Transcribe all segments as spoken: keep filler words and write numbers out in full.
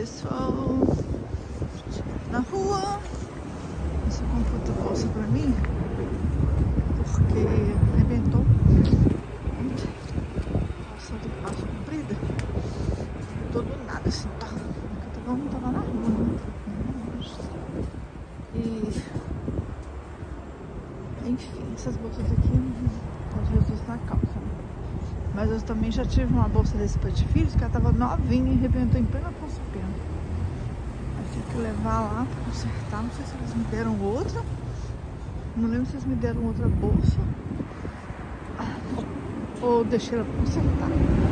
pessoal na rua. Você comprou outra bolsa pra mim porque arrebentou. Bolsa de passo comprida. Tô do nada assim, tá? Vamos estar lá na rua, né? E enfim, essas bolsas aqui pode resistir na calça, né? Mas eu também já tive uma bolsa desse de filhos que ela tava novinha e arrebentou em plena Consapena. Eu tive que levar lá pra consertar. Não sei se eles me deram outra. Não lembro se eles me deram outra bolsa ou deixei ela pra consertar.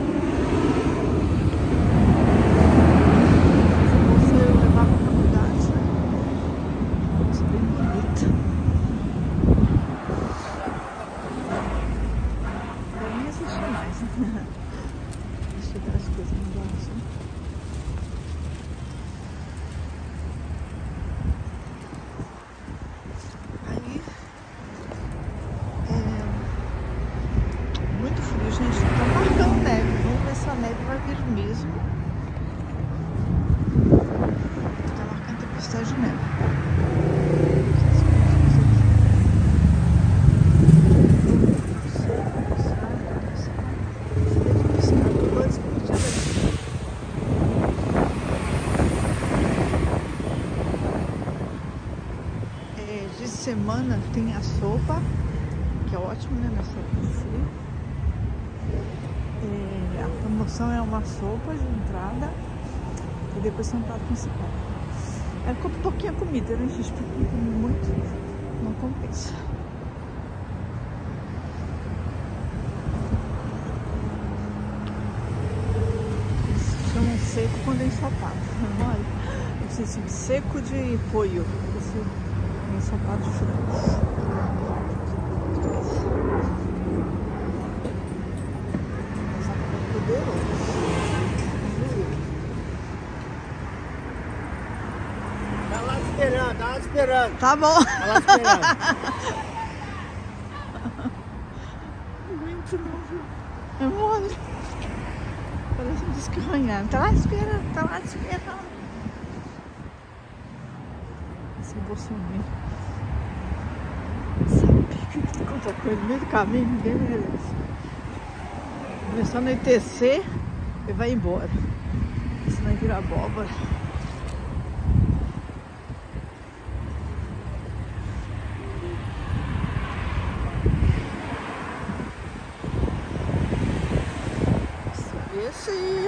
Essa bolsa eu levava pra faculdade, né? Uma bolsa bem bonita. Eu nem assisti mais. Deixa eu ver as coisas no bolso. Aí é muito frio, gente. Tá marcando neve. Vamos ver se a neve vai vir mesmo. Tá marcando tempestade de neve. De semana tem a sopa, que é ótimo, né? Na sopa de frio. É, a promoção é uma sopa de entrada e depois tem um prato principal. É com pouquinha comida, né, gente? Porque comer muito não compensa. Eles chamam seco quando é ensopado. Olha, eu sei assim, seco de pollo. Esse ensopado de frango. Ensopado poderoso. Tá lá esperando, tá lá esperando. Tá bom. Tá lá esperando. Muito novo. É mole. Parece um disco arranhado. Tá lá esperando, tá lá esperando. Esse bolsonaro. Sabia que tem outra coisa no meio do caminho, ninguém merece. Começou a anoitecer e vai embora. Senão vai virar abóbora. Esse